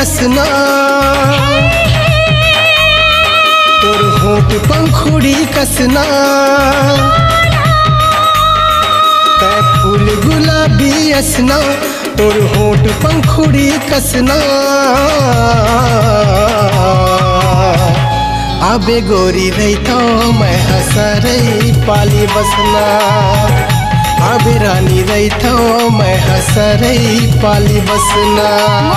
असना तोर होंठ पंखुड़ी कसना तै फूल गुलाबी असना तोर होंठ पंखुड़ी कसना आबे गोरी रैता मैं हसरई पाली बसना आबे रानी रैता मैं हसरई पाली बसना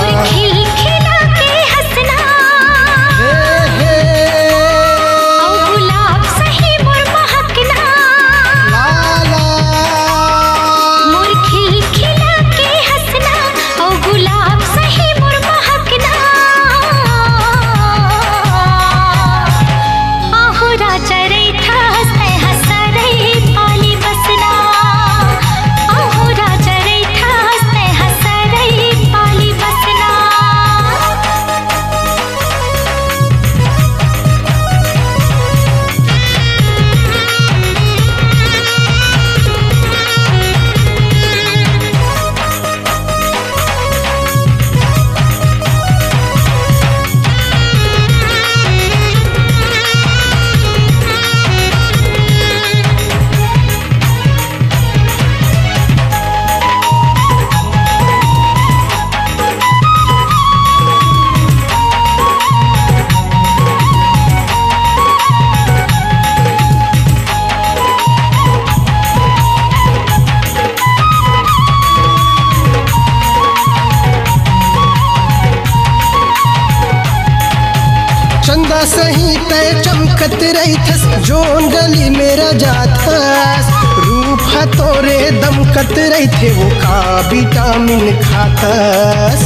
चंदा सही तय चमकत रही थस जोन गली मेरा जाथस रूप है तोरे दमकत रही थे वो का विटामिन खातस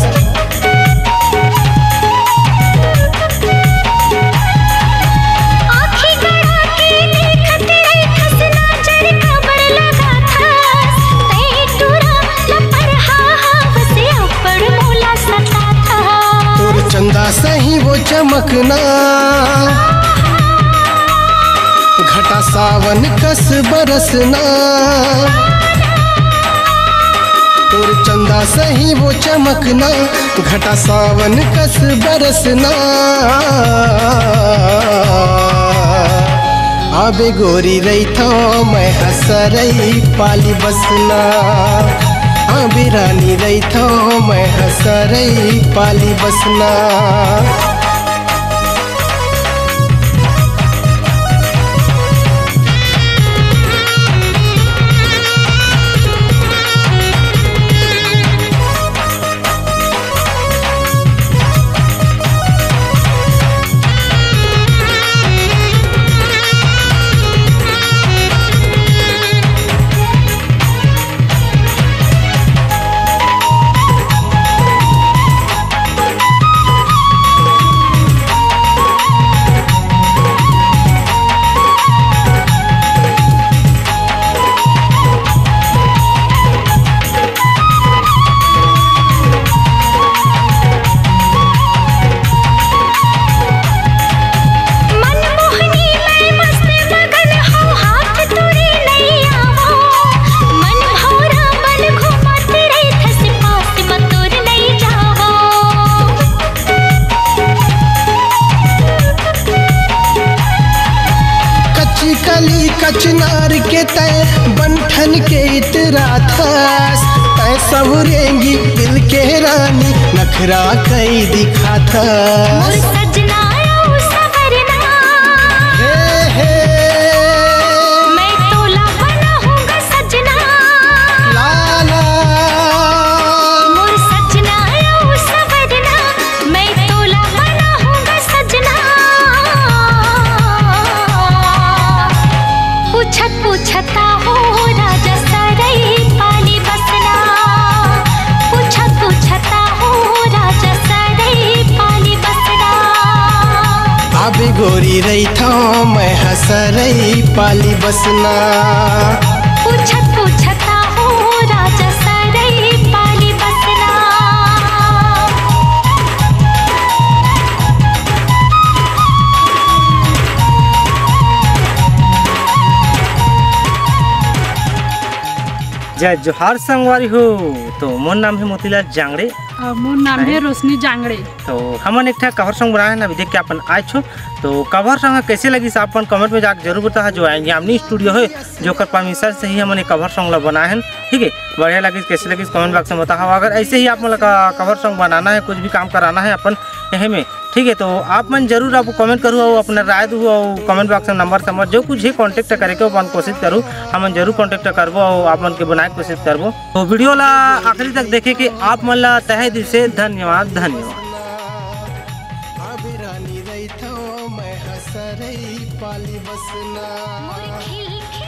चंदा सही वो चमकना घटा सावन कस बरसना तोर चंदा सही वो चमकना घटा सावन कस बरसना आबे गोरी रैता मैं हसरई पाली बसना आबे रानी रैता मैं हसरई पाली बसना कली कचनार के तय बंठन के इतरा थस तय सवरेंगी दिल के रानी नखरा कई दिखा थस पूछता हो राजा सरई पाली बसना पूछता हो राजा सरई पाली बसना आबे गोरी रैता मैं हसरई पाली बसना पूछता हो राजा सरई पाली बसना जय जोहार संगवारी हो। तो मोर नाम है मोतीलाल जांगड़े। मोर नाम है रोशनी जांगड़े। तो हमन एक कवर सॉन्ग बनाए ना, अभी देख के अपन आए छो। तो कवर सॉन्ग कैसे लगी अपन कमेंट में जाकर जरूर बता। जो यामिनी स्टूडियो है जो कर परमिशन से ही हमने कवर सॉन्ग बना है। ठीक है, बढ़िया लगी कैसे लगी कमेंट बॉक्स में बताओ। अगर ऐसे ही आप मतलब कवर सॉन्ग बनाना है, कुछ भी काम कराना है अपन यही में, ठीक है, तो आप मन जरूर आप कमेंट करूँ और अपना राय दू और कमेंट बॉक्स में नंबर समझ जो कुछ है कॉन्टेक्ट करे के अपन कोशिश करूँ। हम जरूर कॉन्टेक्ट करबो और आप मन के बनाए कोशिश करबो। तो वीडियो ला आखिरी तक देखे कि आप मन ला तहे दिल से धन्यवाद। पाली बसना